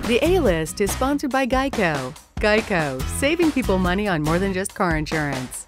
The A-List is sponsored by Geico. Geico, saving people money on more than just car insurance.